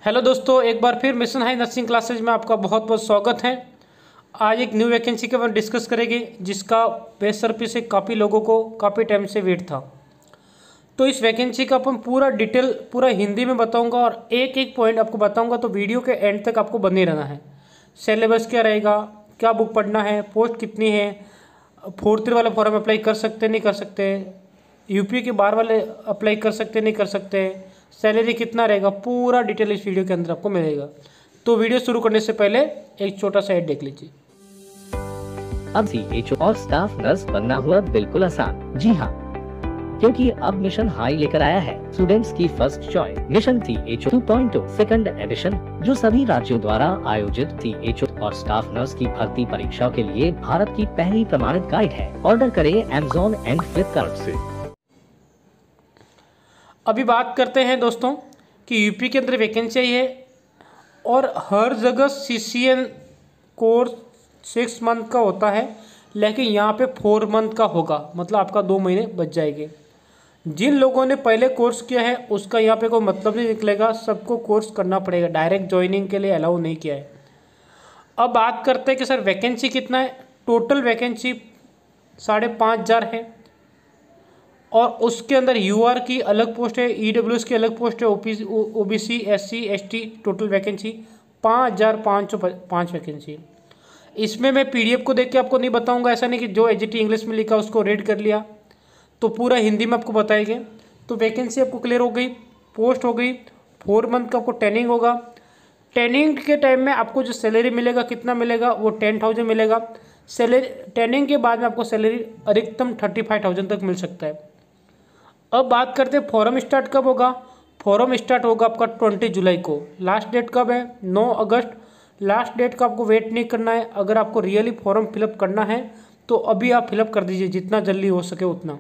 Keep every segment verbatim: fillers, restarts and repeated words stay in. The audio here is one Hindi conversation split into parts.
हेलो दोस्तों, एक बार फिर मिशन हाई नर्सिंग क्लासेज में आपका बहुत बहुत स्वागत है। आज एक न्यू वैकेंसी के बारे में डिस्कस करेंगे जिसका बेसरपी से काफ़ी लोगों को काफ़ी टाइम से वेट था। तो इस वैकेंसी का अपन पूरा डिटेल पूरा हिंदी में बताऊंगा और एक एक पॉइंट आपको बताऊंगा, तो वीडियो के एंड तक आपको बने रहना है। सिलेबस क्या रहेगा, क्या बुक पढ़ना है, पोस्ट कितनी है, फोर्थ ईयर वाले फॉर्म अप्लाई कर सकते नहीं कर सकते, यूपी के बाहर वाले अप्लाई कर सकते नहीं कर सकते, सैलरी कितना रहेगा, पूरा डिटेल इस वीडियो के अंदर आपको मिलेगा। तो वीडियो शुरू करने से पहले एक छोटा सा ऐड देख लीजिए। अब सीएचओ और स्टाफ नर्स बनना हुआ बिल्कुल आसान। जी हाँ, क्योंकि अब मिशन हाई लेकर आया है स्टूडेंट्स की first choice mission CHO two point O second edition, जो सभी राज्यों द्वारा आयोजित सीएचओ और स्टाफ नर्स की भर्ती परीक्षा के लिए भारत की पहली प्रमाणित गाइड है। ऑर्डर करें अमेज़न एंड फ्लिपकार्ट से। अभी बात करते हैं दोस्तों कि यूपी के अंदर वैकेंसी आई है और हर जगह सीसीएन कोर्स सिक्स मंथ का होता है, लेकिन यहाँ पे फोर मंथ का होगा, मतलब आपका दो महीने बच जाएंगे। जिन लोगों ने पहले कोर्स किया है उसका यहाँ पे कोई मतलब नहीं निकलेगा, सबको कोर्स करना पड़ेगा, डायरेक्ट ज्वाइनिंग के लिए अलाउ नहीं किया है। अब बात करते हैं कि सर वैकेंसी कितना है। टोटल वैकेंसी साढ़े पाँच हज़ार है और उसके अंदर यूआर की अलग पोस्ट है, ईडब्ल्यूएस की अलग पोस्ट है, OPC OBC SC ST total vacancy पाँच हज़ार पाँच सौ पाँच वैकेंसी। इसमें मैं पीडीएफ को देख के आपको नहीं बताऊंगा, ऐसा नहीं कि जो एजीटी इंग्लिश में लिखा उसको रीड कर लिया, तो पूरा हिंदी में आपको बताएंगे। तो वैकेंसी आपको क्लियर हो गई, पोस्ट हो गई, फोर मंथ का आपको ट्रेनिंग होगा। ट्रेनिंग के टाइम में आपको जो सैलरी मिलेगा कितना मिलेगा, वो टेन थाउजेंड मिलेगा। सैलरी ट्रेनिंग के बाद में आपको सैलरी अधिकतम थर्टी फाइव थाउजेंड तक मिल सकता है। अब बात करते हैं फॉर्म स्टार्ट कब होगा। फॉर्म स्टार्ट होगा आपका ट्वेंटी जुलाई को। लास्ट डेट कब है? नौ अगस्त। लास्ट डेट का आपको वेट नहीं करना है। अगर आपको रियली फॉर्म फिलअप करना है तो अभी आप फिलअप कर दीजिए, जितना जल्दी हो सके उतना।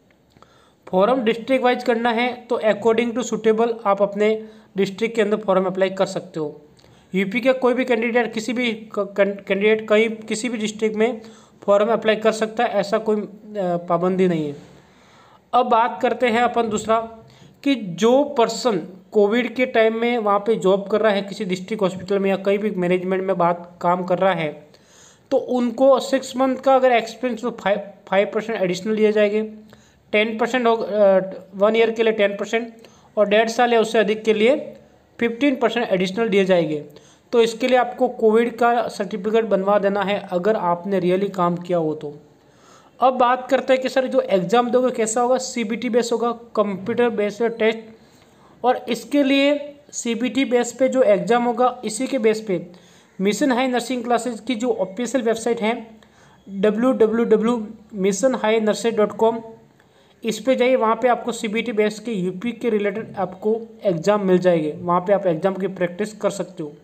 फॉर्म डिस्ट्रिक्ट वाइज करना है तो अकॉर्डिंग टू सुटेबल आप अपने डिस्ट्रिक्ट के अंदर फॉर्म अप्लाई कर सकते हो। यूपी का कोई भी कैंडिडेट किसी भी कैंडिडेट कहीं किसी भी डिस्ट्रिक्ट में फॉर्म अप्लाई कर सकता है, ऐसा कोई पाबंदी नहीं है। अब बात करते हैं अपन दूसरा कि जो पर्सन कोविड के टाइम में वहाँ पे जॉब कर रहा है किसी डिस्ट्रिक्ट हॉस्पिटल में या कहीं भी मैनेजमेंट में बात काम कर रहा है, तो उनको सिक्स मंथ का अगर एक्सपीरियंस तो फाइव फाइव परसेंट एडिशनल दिए जाएंगे। टेन परसेंट हो वन ईयर के लिए टेन परसेंट और डेढ़ साल या उससे अधिक के लिए फिफ्टीन परसेंट एडिशनल दिए जाएंगे। तो इसके लिए आपको कोविड का सर्टिफिकेट बनवा देना है अगर आपने रियली काम किया हो तो। अब बात करते हैं कि सर जो एग्ज़ाम दोगे कैसा होगा। सीबीटी बेस होगा, कंप्यूटर बेस्ड टेस्ट, और इसके लिए सीबीटी बेस पे जो एग्ज़ाम होगा इसी के बेस पे मिशन हाई नर्सिंग क्लासेज की जो ऑफिशियल वेबसाइट है W W W dot mission high nursing dot com, इस पे जाइए। वहाँ पे आपको सीबीटी बेस के यूपी के रिलेटेड आपको एग्ज़ाम मिल जाएंगे, वहाँ पे आप एग्ज़ाम की प्रैक्टिस कर सकते हो।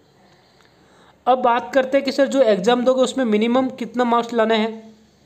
अब बात करते हैं कि सर जो एग्ज़ाम दोगे उसमें मिनिमम कितना मार्क्स लाना है।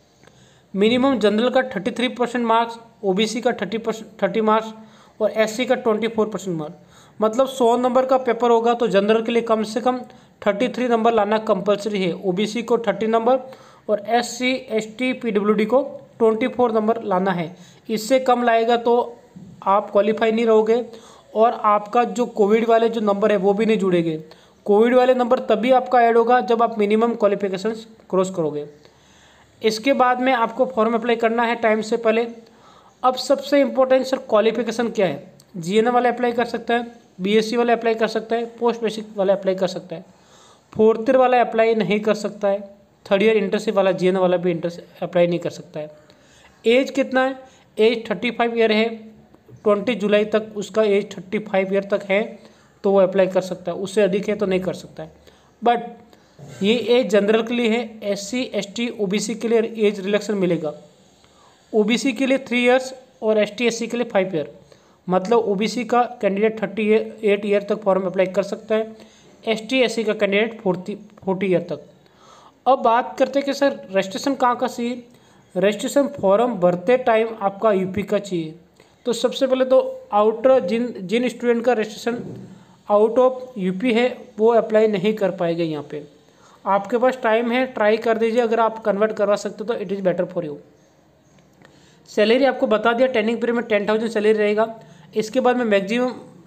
मिनिमम जनरल का thirty three percent marks, OBC का थर्टी परसेंट थर्टी मार्क्स और एससी का ट्वेंटी फोर परसेंट मार्क्स। मतलब सौ नंबर का पेपर होगा तो जनरल के लिए कम से कम थर्टी थ्री नंबर लाना कंपलसरी है, ओबीसी को थर्टी नंबर और एससी एसटी पीडब्ल्यूडी को ट्वेंटी फोर नंबर लाना है। इससे कम लाएगा तो आप क्वालिफाई नहीं रहोगे और आपका जो कोविड वाले जो नंबर है वो भी नहीं जुड़ेंगे। कोविड वाले नंबर तभी आपका ऐड होगा जब आप मिनिमम क्वालिफिकेशंस क्रॉस करोगे। इसके बाद में आपको फॉर्म अप्लाई करना है टाइम से पहले। अब सबसे इम्पोर्टेंट सर क्वालिफिकेशन क्या है। जीएनए वाले अप्लाई कर सकता है, बीएससी वाले अप्लाई कर सकता है, पोस्ट बेसिक वाला अप्लाई कर सकता है, फोर्थ ईयर वाला अप्लाई नहीं कर सकता है, थर्ड ईयर इंटर्नशिप वाला जीएनए वाला भी इंटर्नशिप अप्लाई नहीं कर सकता है। एज कितना है? एज थर्टी फाइव ईयर है। ट्वेंटी जुलाई तक उसका एज थर्टी फाइव ईयर तक है तो वो अप्लाई कर सकता है, उससे अधिक है तो नहीं कर सकता है। बट ये एज जनरल के लिए है, एससी एसटी ओबीसी के लिए एज रिलैक्सेशन मिलेगा। ओबीसी के लिए थ्री इयर्स और एसटी एससी के लिए फाइव ईयर। मतलब ओबीसी का कैंडिडेट थर्टी एट ईयर तक फॉर्म अप्लाई कर सकता है, एसटी एससी का कैंडिडेट फोर्टी फोर्टी ईयर तक। अब बात करते हैं कि सर रजिस्ट्रेशन कहाँ का चाहिए। रजिस्ट्रेशन फॉर्म भरते टाइम आपका यूपी का चाहिए। तो सबसे पहले तो आउटर जिन जिन स्टूडेंट का रजिस्ट्रेशन आउट ऑफ यूपी है वो अप्लाई नहीं कर पाएंगे। यहाँ पे आपके पास टाइम है, ट्राई कर दीजिए। अगर आप कन्वर्ट करवा सकते हो तो it is better for you. Salary आपको बता दिया, ट्रेनिंग पीरियड में टेन थाउजेंड सैलरी रहेगा। इसके बाद में मैक्सिमम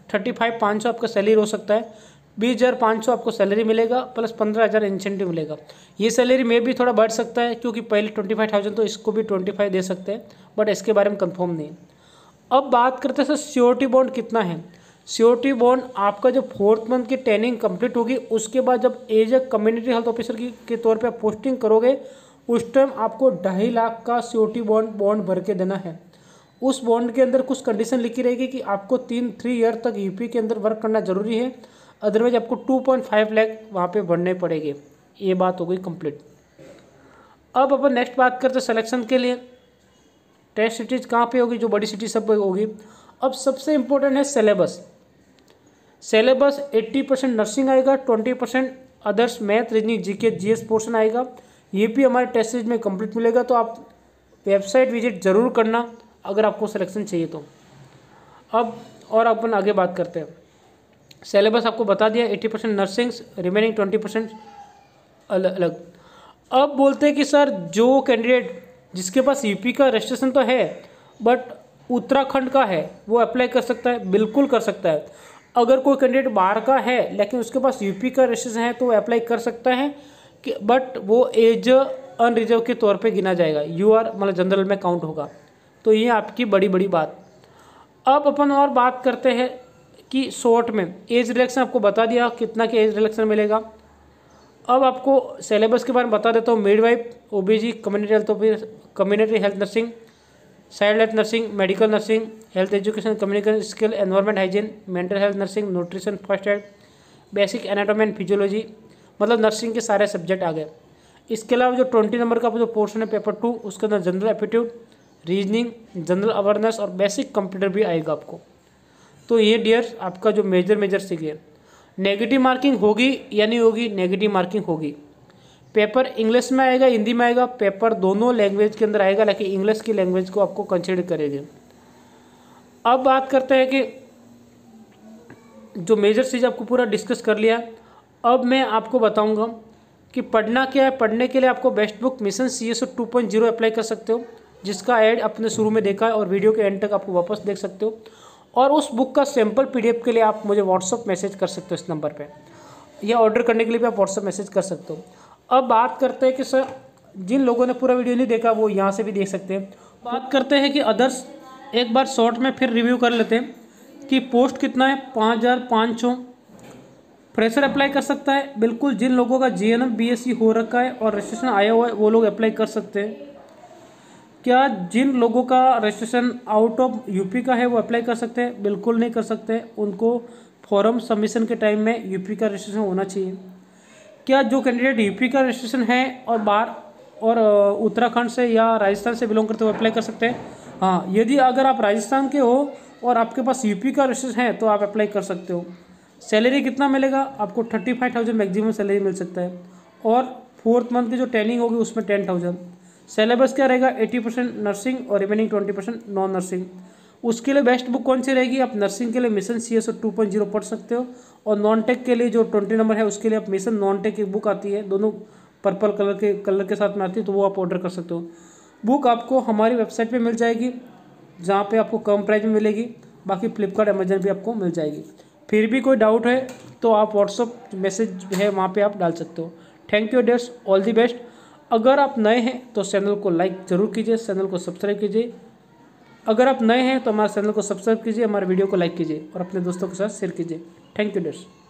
थर्टी फाइव पाँच सौ आपका सैलरी हो सकता है, बीस हज़ार पाँच सौ आपको सैलरी मिलेगा प्लस पंद्रह हज़ार इंसेंटिव मिलेगा। ये सैलरी में भी थोड़ा बढ़ सकता है क्योंकि पहले ट्वेंटी फाइव थाउजेंड तो इसको भी ट्वेंटी फाइव दे सकते हैं, बट इसके बारे में कंफर्म नहीं। अब बात करते हैं सर श्योरिटी बॉन्ड कितना है। श्योरिटी बॉन्ड आपका जब फोर्थ मंथ की ट्रेनिंग कंप्लीट होगी उसके बाद जब as a community health officer की के तौर पे आप पोस्टिंग करोगे उस टाइम आपको ढाई लाख का श्योरिटी बॉन्ड बॉन्ड भर के देना है। उस बॉन्ड के अंदर कुछ कंडीशन लिखी रहेगी कि आपको तीन थ्री ईयर तक यूपी के अंदर वर्क करना जरूरी है, अदरवाइज आपको टू पॉइंट फाइव लाख वहाँ पे भरने पड़ेंगे। ये बात हो गई कंप्लीट। अब अपन नेक्स्ट बात करते हैं सिलेक्शन के लिए टेस्ट सिटीज़ कहाँ पे होगी, जो बड़ी सिटी सब होगी। अब सबसे इम्पोर्टेंट है सिलेबस। सिलेबस अस्सी परसेंट नर्सिंग आएगा, बीस percent others math reasoning GK GS portion आएगा। ये भी हमारे टेस्ट सीरीज में कंप्लीट मिलेगा, तो आप वेबसाइट विजिट ज़रूर करना अगर आपको सिलेक्शन चाहिए तो। अब और अपन आगे बात करते हैं। सिलेबस आपको बता दिया, अस्सी परसेंट नर्सिंग, रिमेनिंग बीस परसेंट अलग अलग। अब बोलते हैं कि सर जो कैंडिडेट जिसके पास यूपी का रजिस्ट्रेशन तो है बट उत्तराखंड का है वो अप्लाई कर सकता है। बिल्कुल कर सकता है। अगर कोई कैंडिडेट बाहर का है लेकिन उसके पास यूपी का रजिस्ट्रेशन है तो वो अप्लाई कर सकता है कि बट वो एज अनरिजर्व के तौर पे गिना जाएगा, यू आर मतलब जनरल में काउंट होगा। तो ये आपकी बड़ी बड़ी बात। अब अपन और बात करते हैं कि शॉर्ट में एज रिलेक्शन आपको बता दिया कितना के एज रिलेक्शन मिलेगा। अब आपको सिलेबस के बारे में बता देता हूँ। Midwife, OBG, community health officer, community health nursing, child health nursing, medical nursing, health education, communication skill, environment hygiene, mental health nursing, nutrition, first aid, basic anatomy and physiology, मतलब नर्सिंग के सारे सब्जेक्ट आ गए। इसके अलावा जो ट्वेंटी नंबर का जो पोर्शन है पेपर टू, उसके अंदर general aptitude, reasoning, general awareness और बेसिक कंप्यूटर भी आएगा आपको। तो ये डियर आपका जो मेजर मेजर सीखे। नेगेटिव मार्किंग होगी या नहीं होगी? नेगेटिव मार्किंग होगी। पेपर इंग्लिश में आएगा, हिंदी में आएगा, पेपर दोनों लैंग्वेज के अंदर आएगा, लेकिन इंग्लिश की लैंग्वेज को आपको कंसिडर करेंगे। अब बात करते हैं कि जो मेजर चीज़ आपको पूरा डिस्कस कर लिया। अब मैं आपको बताऊंगा कि पढ़ना क्या है। पढ़ने के लिए आपको best book mission C S O two point zero apply कर सकते हो, जिसका ऐड अपने शुरू में देखा है और वीडियो के एंड तक आपको वापस देख सकते हो। और उस बुक का सैम्पल पीडीएफ के लिए आप मुझे व्हाट्सअप मैसेज कर सकते हो इस नंबर पे, या ऑर्डर करने के लिए भी आप व्हाट्सअप मैसेज कर सकते हो। अब बात करते हैं कि सर जिन लोगों ने पूरा वीडियो नहीं देखा वो यहाँ से भी देख सकते हैं। बात करते हैं कि अदर्स, एक बार शॉर्ट में फिर रिव्यू कर लेते हैं कि पोस्ट कितना है, पाँच हज़ार पाँच सौ। फ्रेशर अप्लाई कर सकता है बिल्कुल। जिन लोगों का जीएनएम बीएससी हो रखा है और रजिस्ट्रेशन आया हुआ है वो लोग अप्लाई कर सकते हैं। क्या जिन लोगों का रजिस्ट्रेशन आउट ऑफ यूपी का है वो अप्लाई कर सकते हैं? बिल्कुल नहीं कर सकते। उनको फॉर्म सबमिशन के टाइम में यूपी का रजिस्ट्रेशन होना चाहिए। क्या जो कैंडिडेट यूपी का रजिस्ट्रेशन है और बाहर और उत्तराखंड से या राजस्थान से बिलोंग करते हुए अप्लाई कर सकते हैं? हाँ, यदि अगर आप राजस्थान के हो और आपके पास यूपी का रजिस्ट्रेशन है तो आप अप्लाई कर सकते हो। सैलरी कितना मिलेगा आपको? Thirty five thousand maximum salary मिल सकता है, और फोर्थ मंथ की जो ट्रेनिंग होगी उसमें टेन थाउजेंड। सिलेबस क्या रहेगा? एटी परसेंट नर्सिंग और remaining twenty percent non nursing. उसके लिए बेस्ट बुक कौन सी रहेगी? आप नर्सिंग के लिए mission C S O two point zero पढ़ सकते हो, और नॉन टेक के लिए जो ट्वेंटी नंबर है उसके लिए आप मिशन नॉन टेक की बुक आती है, दोनों पर्पल कलर के कलर के साथ में आती है, तो वो आप ऑर्डर कर सकते हो। बुक आपको हमारी वेबसाइट पे मिल जाएगी जहाँ पे आपको कम प्राइस में मिलेगी। बाकी फ्लिपकार्ट, अमेजन भी आपको मिल जाएगी। फिर भी कोई डाउट है तो आप व्हाट्सअप मैसेज है वहाँ पे आप डाल सकते हो। Thank you dears, all the best. अगर आप नए हैं तो चैनल को लाइक ज़रूर कीजिए, चैनल को सब्सक्राइब कीजिए। अगर आप नए हैं तो हमारे चैनल को सब्सक्राइब कीजिए, हमारे वीडियो को लाइक कीजिए और अपने दोस्तों के साथ शेयर कीजिए। Thank you dears.